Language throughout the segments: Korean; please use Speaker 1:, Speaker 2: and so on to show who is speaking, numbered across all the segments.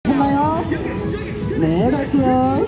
Speaker 1: 됐나요? 네, 갈게요.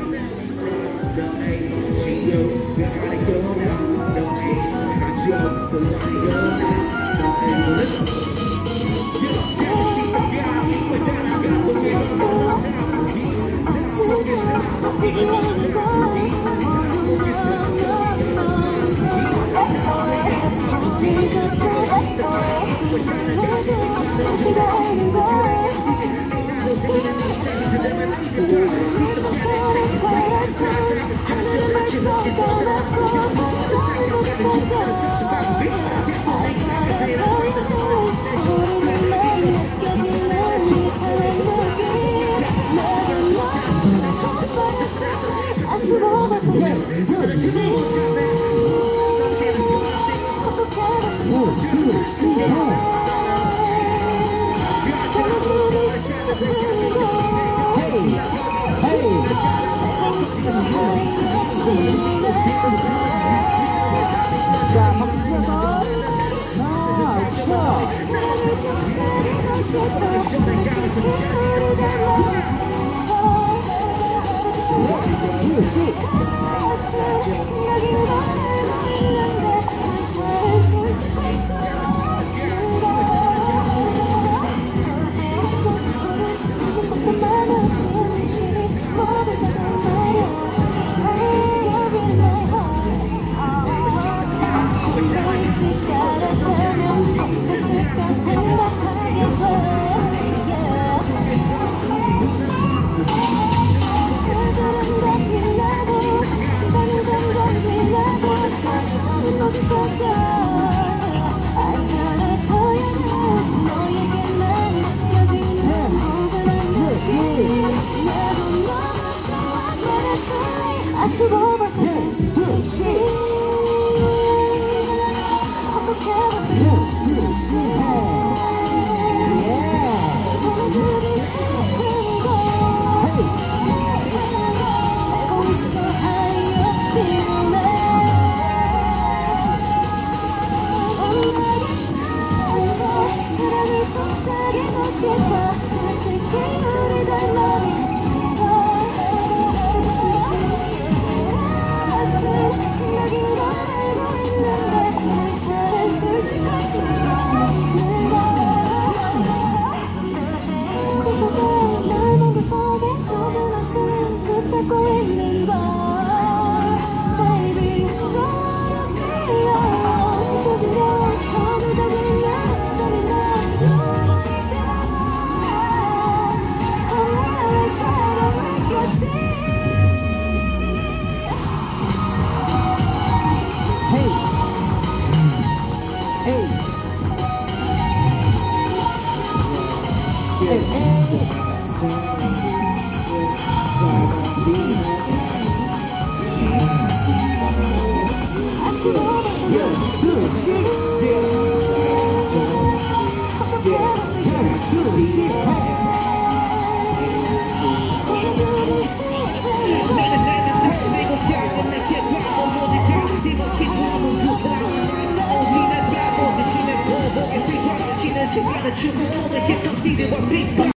Speaker 1: 자, 박수 치면서 하나, 쳐. 아쉬워 벌써 둘씩 어떻게 벌써 둘씩 알고 있어 하얗기는 사랑을 속삭이고 싶어 솔직히 우리 닮아 찾고 있는 걸 Baby don't wanna be alone 지쳐지면 더 늦어지는 약점이 날 놓아버리지 마 Oh I try to make you see Hey Hey Hey Hey
Speaker 2: She got a chip on the hip, don't see the one big